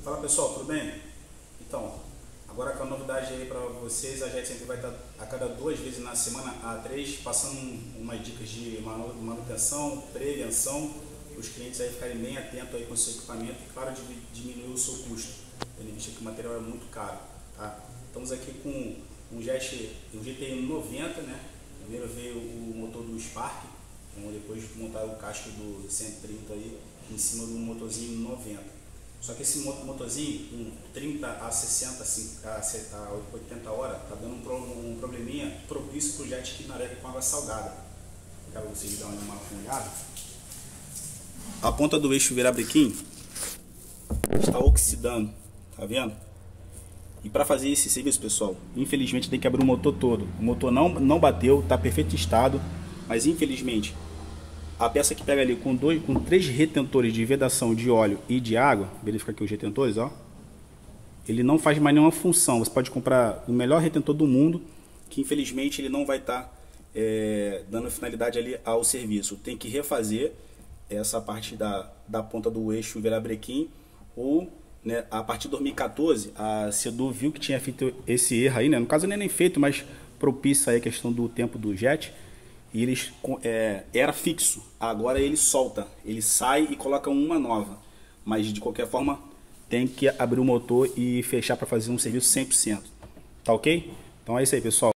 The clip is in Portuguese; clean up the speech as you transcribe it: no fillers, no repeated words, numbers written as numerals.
Fala pessoal, tudo bem? Então, agora com a novidade aí para vocês, a Jet sempre vai estar a cada 2 vezes na semana, a 3, passando umas dicas de manutenção, prevenção, para os clientes aí ficarem bem atentos aí com o seu equipamento e claro, diminuir o seu custo, tendo em vista que o material é muito caro, tá? Estamos aqui com um GTI 90, né? Primeiro veio o motor do Spark, então depois montar o casco do 130 aí em cima do motorzinho 90. Só que esse motorzinho com 30 a 60 a 80 horas está dando um probleminha propício para o jet ski na areia com água salgada. Quero vocês darem uma olhada. A ponta do eixo virabrequim está oxidando, tá vendo? E para fazer esse serviço, pessoal, infelizmente tem que abrir o motor todo. O motor não bateu, está perfeito estado, mas infelizmente a peça que pega ali com 3 retentores de vedação de óleo e de água, verifica aqui os retentores, ó, ele não faz mais nenhuma função. Você pode comprar o melhor retentor do mundo, que infelizmente ele não vai estar dando finalidade ali ao serviço. Tem que refazer essa parte da ponta do eixo virabrequim, ou né, a partir de 2014 a Sedu viu que tinha feito esse erro aí, né? No caso não é nem feito, mas propício aí a questão do tempo do jet. E eles era fixo, agora ele solta, ele sai e coloca uma nova, mas de qualquer forma tem que abrir o motor e fechar para fazer um serviço 100%, tá ok? Então é isso aí, pessoal.